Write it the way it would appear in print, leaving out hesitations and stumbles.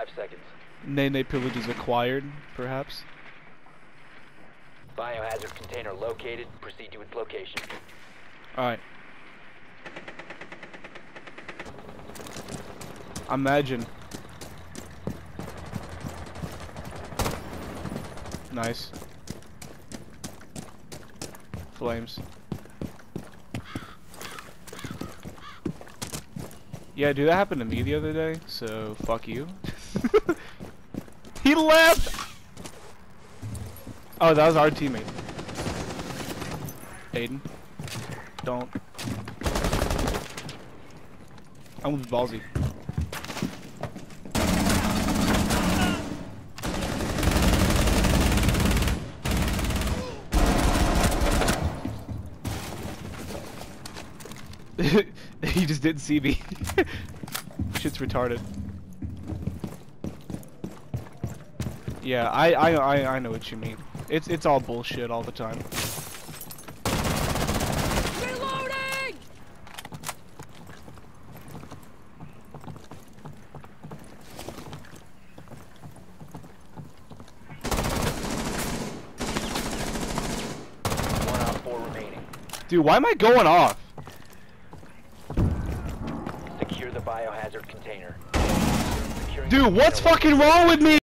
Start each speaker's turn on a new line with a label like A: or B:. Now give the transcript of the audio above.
A: 5 seconds.
B: Nene privileges acquired, perhaps.
A: Biohazard container located. Proceed to its location.
B: Alright. Imagine. Nice. Flames. Yeah, dude, that happened to me the other day, so fuck you. He left! Oh, that was our teammate. Aiden. Don't. I'm with ballsy. He just didn't see me. Shit's retarded. Yeah, I know what you mean. It's all bullshit all the time.
C: Reloading!
A: One out, 4 remaining.
B: Dude, why am I going off?
A: Secure the biohazard container.
B: Dude, what's fucking wrong with me?